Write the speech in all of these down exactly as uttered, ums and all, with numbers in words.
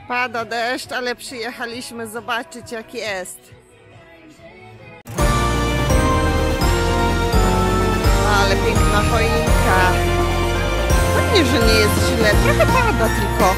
Pada deszcz, ale przyjechaliśmy zobaczyć, jak jest. Ale piękna choinka. Pewnie, że nie jest źle. Trochę pada tylko.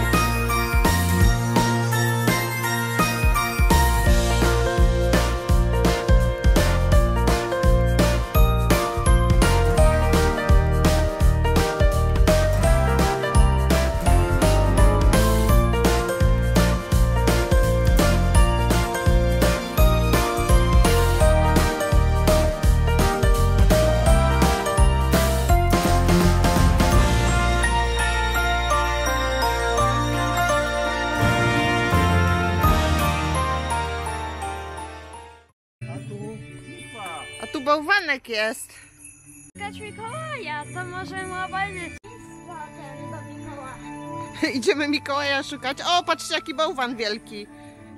A tu bałwanek jest. Szukać Mikołaja, to możemy obejrzeć z potem do Mikołaja. Idziemy Mikołaja szukać. O, patrzcie, jaki bałwan wielki.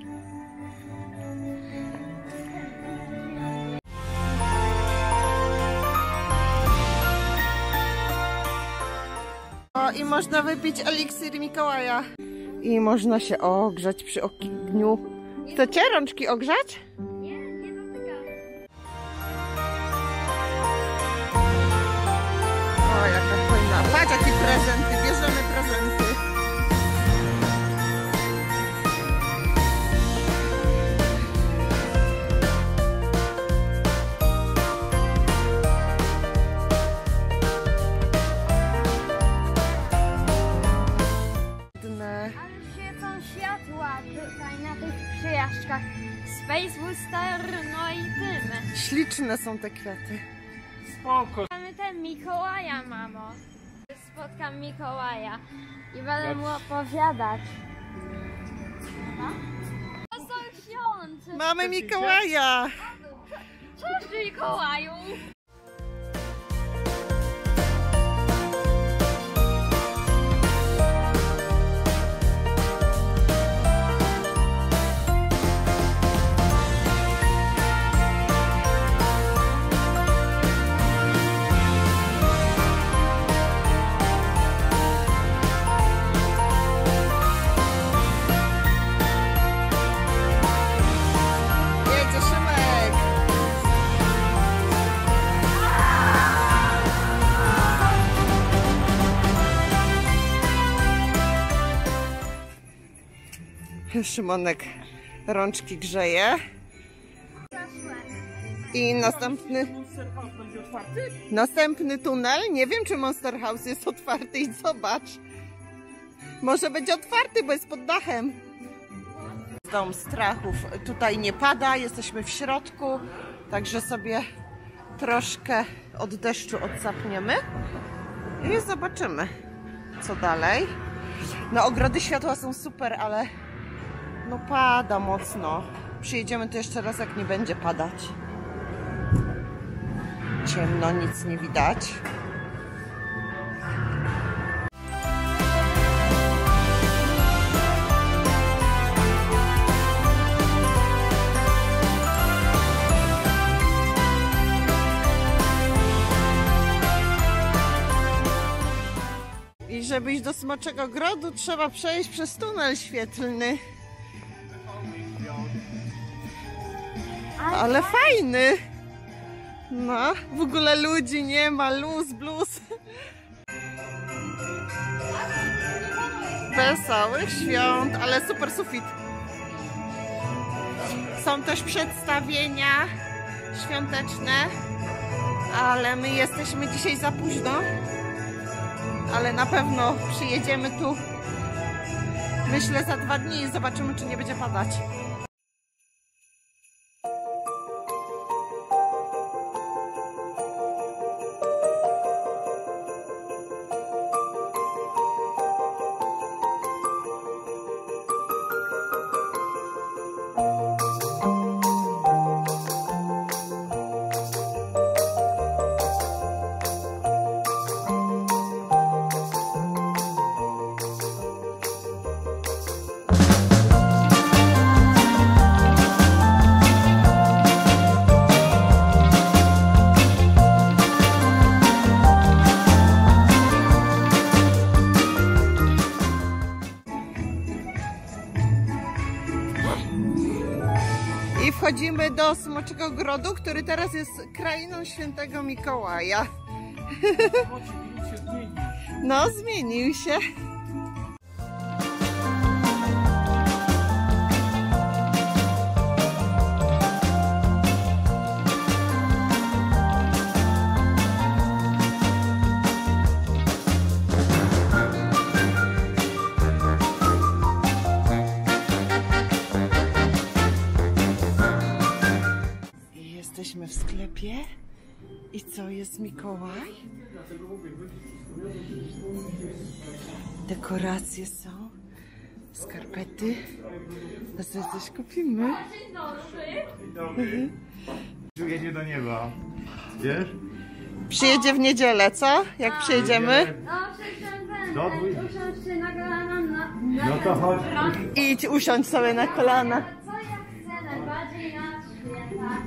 O, i można wypić eliksir Mikołaja. I można się ogrzać przy ogniu. Chcecie rączki ogrzać? Nie, nie dotykam. O, jaka fajna. Patrz, jakie prezenty. Bierzemy prezenty. Ale świecą światła tutaj na tych przyjażdżkach. Space Booster, no i tym. Śliczne są te kwiaty. Spoko. Mamy ten Mikołaja, mamo. Spotkam Mikołaja i będę mu opowiadać. No? To są świąt! Mamy Mikołaja! Cześć Mikołaju! Jedzie Szymek! Szymonek rączki grzeje. I następny, Monster House będzie otwarty? następny tunel. Nie wiem, czy Monster House jest otwarty i zobacz. Może będzie otwarty, bo jest pod dachem. Dom strachów. Tutaj nie pada, jesteśmy w środku, także sobie troszkę od deszczu odsapniemy i zobaczymy, co dalej. No, ogrody światła są super, ale no pada mocno. Przyjedziemy tu jeszcze raz, jak nie będzie padać. Ciemno, nic nie widać. I żeby iść do Smoczego Ogrodu, trzeba przejść przez tunel świetlny. Ale fajny! No, w ogóle ludzi nie ma, luz, blues. Wesołych świąt, ale super sufit. Są też przedstawienia świąteczne, ale my jesteśmy dzisiaj za późno. Ale na pewno przyjedziemy tu, myślę, za dwa dni i zobaczymy, czy nie będzie padać. I wchodzimy do Smoczego Ogrodu, który teraz jest krainą Świętego Mikołaja. No, zmienił się. Jesteśmy w sklepie i co, jest Mikołaj? Dekoracje są, skarpety. A co, coś kupimy? Jedzie do nieba, wiesz? Przyjedzie w niedzielę, co? Jak przyjedziemy? No, przecież usiąść się na kolana. Na, na, No to chodź. Idź usiądź sobie na kolana. Co ja chcę najbardziej na święta?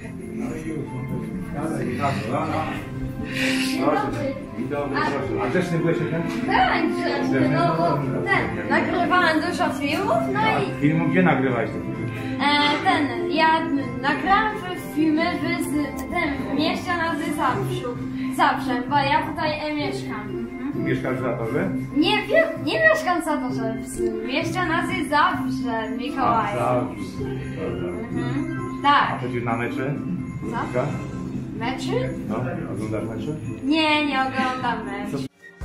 Dzień dobry. Dzień dobry, proszę. A grzeczny byłeś ten? Byłem grzeczny, no bo ten, nagrywałem dużo filmów, no i Film, gdzie nagrywałeś te filmy? e, ten, ja nagrałem filmy w z, tym mieście nazy Zabrzu, Zabrze, bo ja tutaj e, mieszkam. Mhm. Mieszkasz w Zatorze? Nie, wie- nie mieszkam w Zatorze, w mieście nazy Zabrze, Mikołaj. Dobrze. Mhm. A Tak. chodzisz na mecze? Co? Meczy? No, oglądasz mecze? Nie, nie oglądam mecz.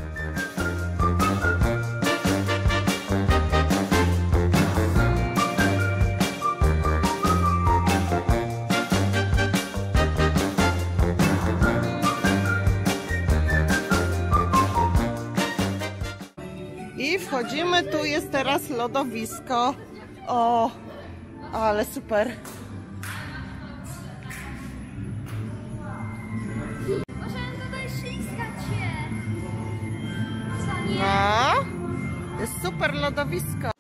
I wchodzimy, tu jest teraz lodowisko. O, ale super. Możemy tutaj ślizgać się. Co nie? No, jest super lodowisko.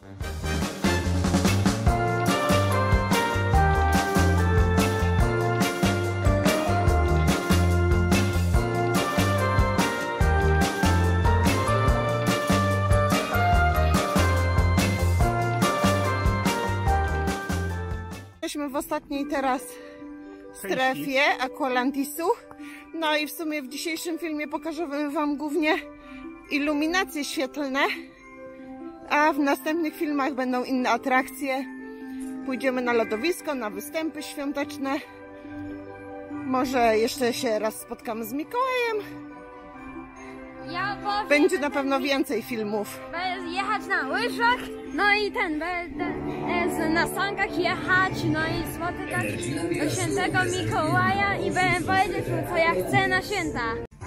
Jesteśmy w ostatniej teraz strefie Aqualantisu. No i w sumie w dzisiejszym filmie pokażę wam głównie iluminacje świetlne, a w następnych filmach będą inne atrakcje. Pójdziemy na lodowisko, na występy świąteczne. Może jeszcze się raz spotkamy z Mikołajem. Ja powiem, Będzie na pewno więcej filmów. będę jechać na łyżwach, no i ten, będę e, na sankach jechać, no i spotykać świętego Mikołaja i będę powiedzieć mu, co ja chcę na święta.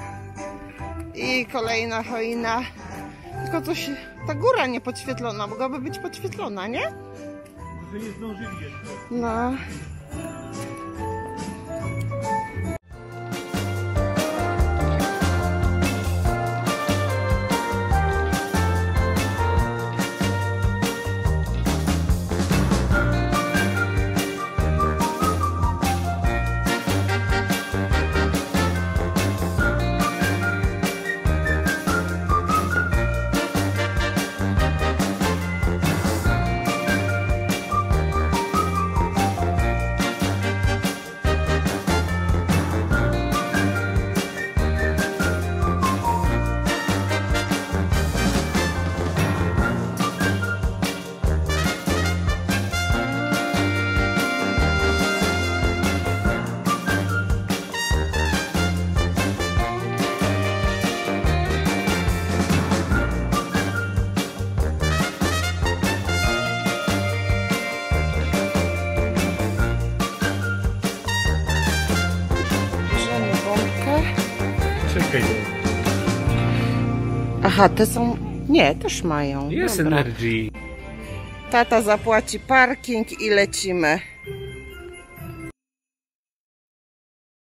I kolejna choina. Tylko coś, ta góra nie podświetlona, mogłaby być podświetlona, nie? Może nie zdążyli jeszcze. No. Czekaj. Aha, te są... Nie, też mają. Jest Dobra. Energy. Tata zapłaci parking i lecimy.